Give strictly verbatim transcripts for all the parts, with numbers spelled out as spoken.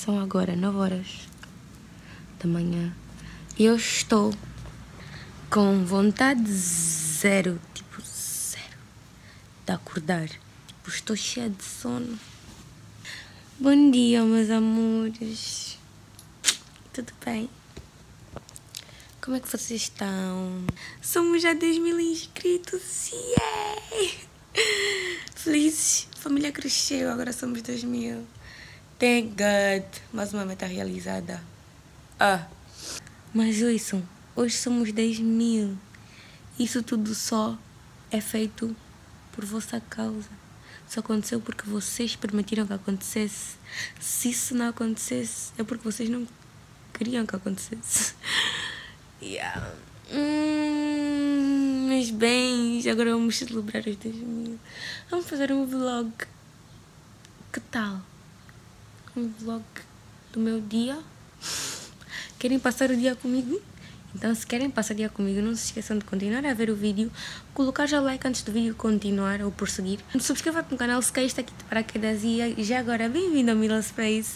São agora nove horas da manhã e eu estou com vontade zero, tipo zero, de acordar. Tipo, estou cheia de sono. Bom dia, meus amores. Tudo bem? Como é que vocês estão? Somos já dez mil inscritos. Yeah! Felizes. A família cresceu, agora somos dois mil. Thank God. Mais uma meta realizada. Ah. Mas ouçam, hoje somos dez mil. Isso tudo só é feito por vossa causa. Isso aconteceu porque vocês permitiram que acontecesse. Se isso não acontecesse, é porque vocês não queriam que acontecesse. Yeah. Hum, meus bens, agora vamos celebrar os dez mil. Vamos fazer um vlog. Que tal? Um vlog do meu dia. Querem passar o dia comigo? Então, se querem passar o dia comigo, não se esqueçam de continuar a ver o vídeo, colocar já o like antes do vídeo continuar ou prosseguir. Subscreva-te no canal se caíste aqui de paraquedas e já agora, bem-vindo ao Mila Space.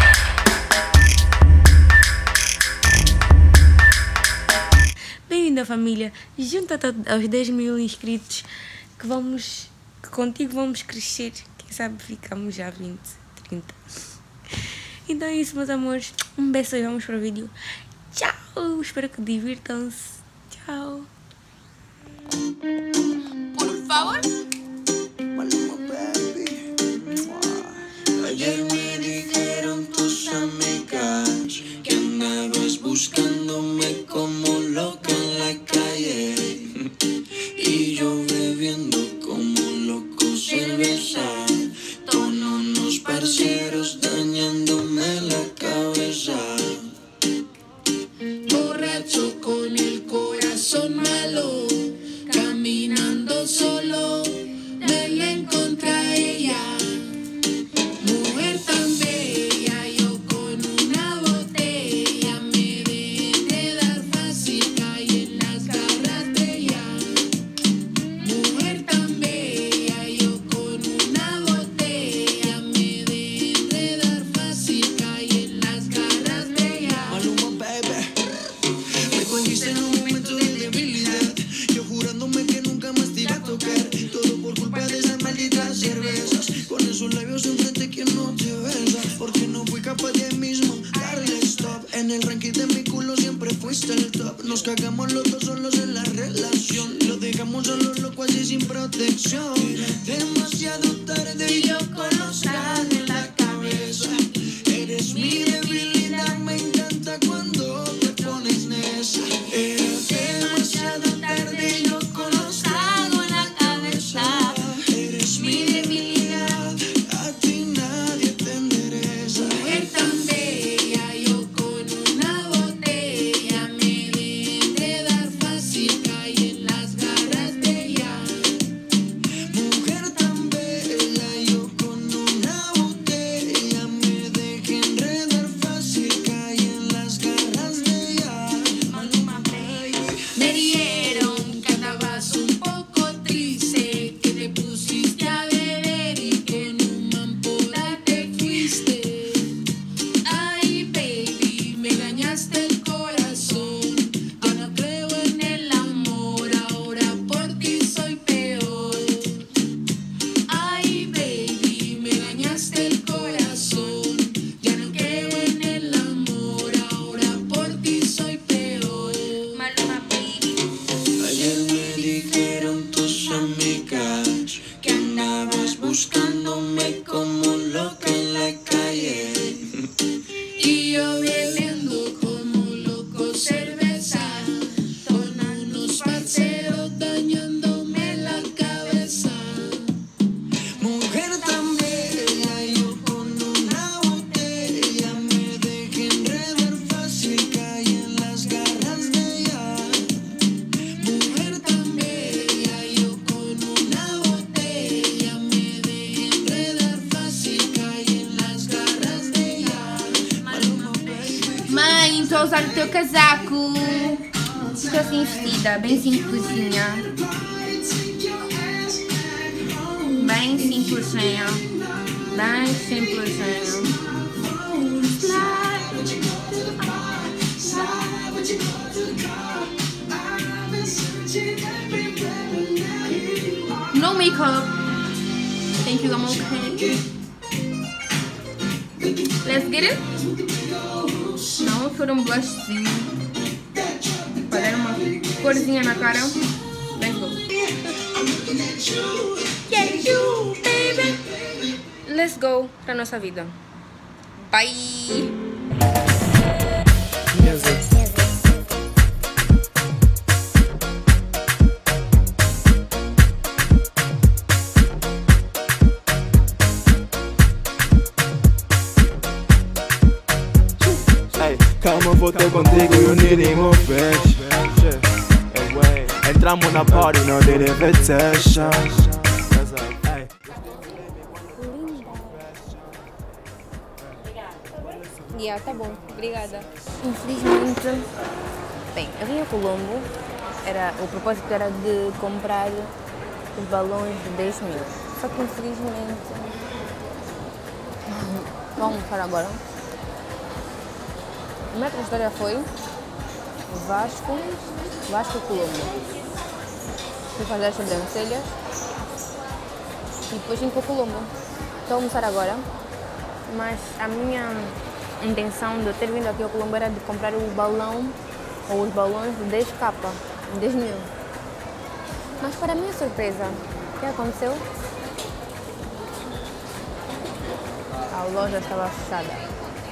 Bem-vindo à família, junta-te aos dez mil inscritos, que vamos, que contigo vamos crescer, quem sabe ficamos já vinte, trinta. Então é isso, meus amores, um beijo e vamos para o vídeo. Tchau, espero que divirtam-se. Tchau. Por favor. Ayer me dijeron tus amigas que andabas buscándome como loca en la calle y yo bebiendo como loco cerveza con unos parceros dañándome la cabeza. Borracho con el corazón malo, caminando solo, me la encontré a ella. Mujer tan bella, yo con una botella me dejé dar fácil, caí en las garras de ella. Mujer tan bella, yo con una botella me dejé dar fácil, caí en las garras de ella. Maluma, baby, me cogiste en un momento de debilidad, yo jurándome que nunca más te iba a tocar, todo por culpa de esas malditas cervezas, con esos labios enfrente que no te besa, porque no fui capaz de mismo darle stop, en el ranking de mi culo siempre fuiste el top, nos cagamos los dos solos en la relación, lo dejamos solo loco así sin protección, demasiado tarde y yo con los tragos en la cabeza, eres mi debilidad, me encanta cuando te pones nesa, era demasiado tarde y yo con los tragos en la cabeza, eres mi debilidad, a ti nadie te endereza. Mujer tan bella, yo con una botella me dejé dar fácil, caí en las garras de ella. Mujer tan bella, yo con una botella me dejé enredar fácil, caí en las garras de ella. Maluma, baby. Me dijeron que andabas un poco triste, que te pusiste a beber y con un man por ahí te fuiste. Ay, baby, me dañaste el corazón. Yo no creo en el amor, ahora por ti soy peor. Ay, baby, me dañaste el corazón. Ya no creo en el amor, ahora por ti soy peor. Maluma, baby. Ayer me dijeron tus amigas que andabas buscándome como loca en la calle y yo bebiendo como loco cerveza con unos parceros dañándome la cabeza. Mujer tan bella, yo con una botella me dejé enredar fácil, caí en las garras de ella. Mujer tan bella, yo con una botella me dejé enredar fácil, caí en las garras de ella. Maluma, baby. Mãe, estou a usar o teu casaco. Estou assim vestida, bem simplesinha. Bem simplesinha. Bem simplesinha. No makeup. Thank you, I'm okay. Let's get it? Não vou pôr um blushzinho para dar uma corzinha na cara. Let's go. Get you, baby. Let's go pra nossa vida. Bye! Calma, vou ter contigo, you need him on fresh. Entramos na party, não did invitation. Yeah, tá bom, obrigada. Infelizmente, bem, eu vim a Colombo, era, o propósito era de comprar os balões de dez mil. Só que infelizmente, vamos almoçar agora. A minha trajetória foi Vasco, Vasco Colombo. Fui fazer as sobrancelhas e depois vim para Colombo. Estou a almoçar agora, mas a minha intenção de ter vindo aqui ao Colombo era de comprar o balão ou os balões de dez K, dez mil. Mas para minha surpresa, o que aconteceu? A loja estava fechada.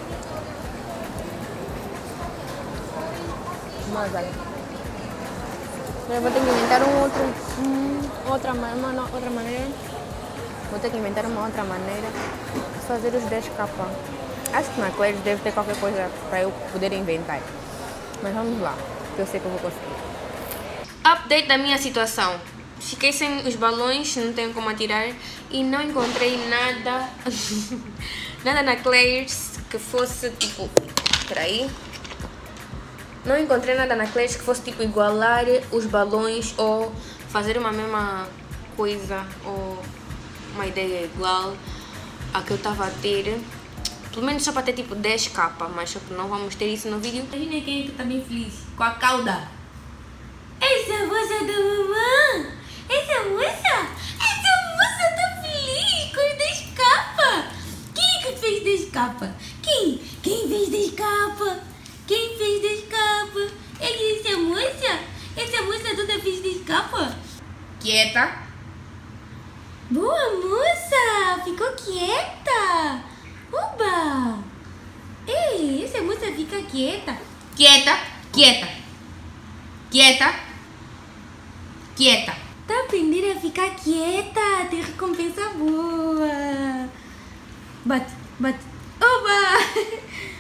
Mas olha, eu vou ter que inventar um outro, hum, outra, uma, outra maneira. Vou ter que inventar uma outra maneira de fazer os dez K. Acho que na Claire's deve ter qualquer coisa para eu poder inventar. Mas vamos lá, que eu sei que eu vou conseguir. Update da minha situação. Fiquei sem os balões, não tenho como atirar e não encontrei nada, nada na Claire's que fosse tipo, peraí. Não encontrei nada na Claire's que fosse tipo igualar os balões ou fazer uma mesma coisa ou uma ideia igual a que eu estava a ter. Pelo menos só para ter tipo dez K, mas só que não vamos ter isso no vídeo. Imagina quem é que está bem feliz com a cauda. Essa moça da mamãe! Essa moça! Essa moça está feliz com os dez K! Quem é que fez dez K? Quem? Quem fez dez K? Quem fez dez K? É essa moça? Essa moça toda fez dez K? Quieta. Boa moça! Ficou quieta! Oba! Ei, essa moça fica quieta. Quieta, quieta. Quieta. Quieta. Tá aprendendo a ficar quieta. Tem recompensa boa. Bate, bate. Oba!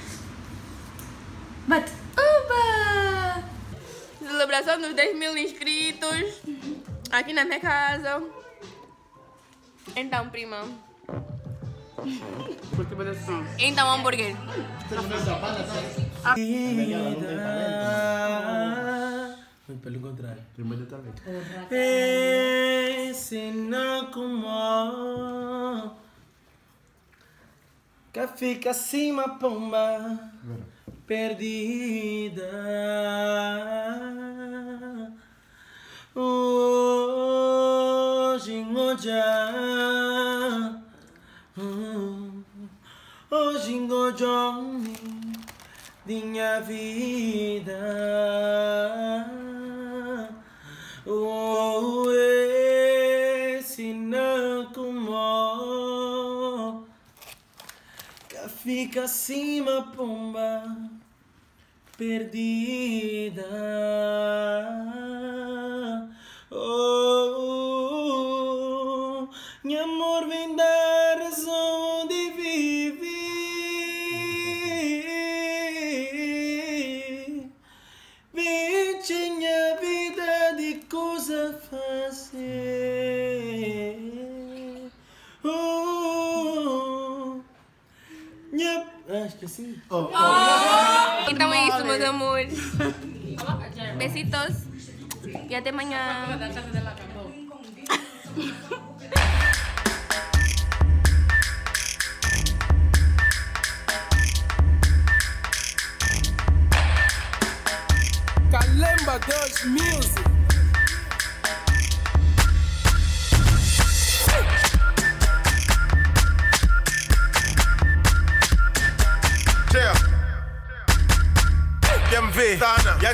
Bate. Oba! Celebração dos dez mil inscritos aqui na minha casa. Então, prima. Então, hambúrguer. Pelo contrário. Primeiro também. Ensina como que fica acima, pomba, perdida. Hoje ngoja, hoje ngoja minha vida. Oh, ensina como que fica acima, pomba, perdida. Oh, meu amor vem dar razão de viver. Vem tinha vida de coisa fazer. Oh, minha... Ah, esqueci. Oh, oh. Então é isso, meus amores. Besitos. E até amanhã.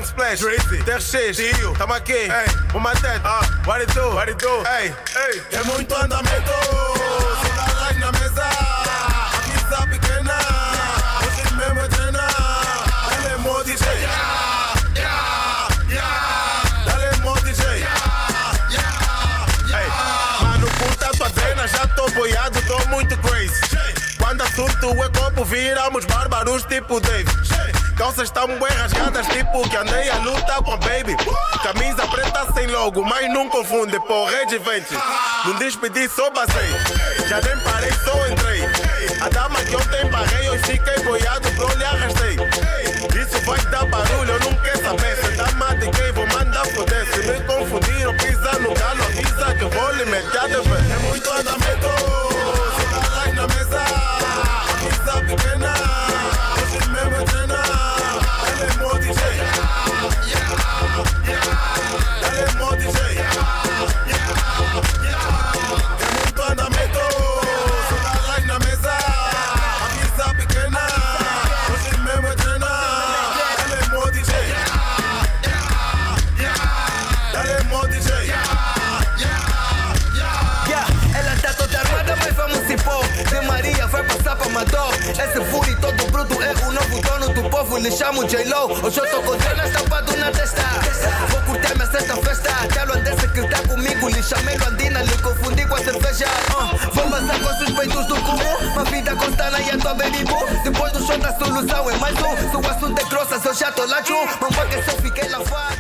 Splash, Drizzy, T R X, Tio, tamo aqui, ei, o Matete, ah, what it do, what it do, ei, ei, é muito andamento, se dá like na mesa, a pizza pequena, hoje mesmo é treinar, ele é mó D J, yeah, yeah, yeah, dale mó D J, yeah, yeah, ei, mano, puta tua drena, já tô boiado, tô muito crazy, quando assunto é copo, viramos bárbaros tipo Dave. Calças tão bem rasgadas, tipo que andei a luta com a baby. Camisa preta sem logo, mas não confunde, porra, é de vente. Não despedi, só basei. Já nem parei, só entrei. A dama que ontem barrei, hoje fiquei boiado, bro, lhe arrastei. Isso vai dar barulho, eu não quero saber. Se dama de quem vou mandar foder. Se me confundiram, pisa no galo, avisa que eu vou lhe meter a dever. É muito andamento, se dá like na mesa. A pizza pequena, hoje mesmo é treinar. Dale mo D J, yeah, yeah, dale mo D J, yeah, yeah, é muito andamento, só dá like na mesa, a pizza pequena, hoje mesmo é treinar, dale mo D J, yeah, dale mo D J, yeah, ela tá toda armada, mas vamos se pôr, de Maria vai passar pra Mador, esse furi todo bruto é o novo dono do povo, lhe chamo J-Lo. Hoje eu tô com drena estampado na testa. Vou curtir minha sexta festa. Até Luandese que tá comigo, lhe chamei Luandina, lhe confundi com a cerveja. uh, Vou passar com os suspeitos do comum, uma vida constante e a tua baby boo. Depois do show da solução é mais um. Se o assunto é grossa, se eu já tô lá tchum, mamãe que só fiquei lá fora.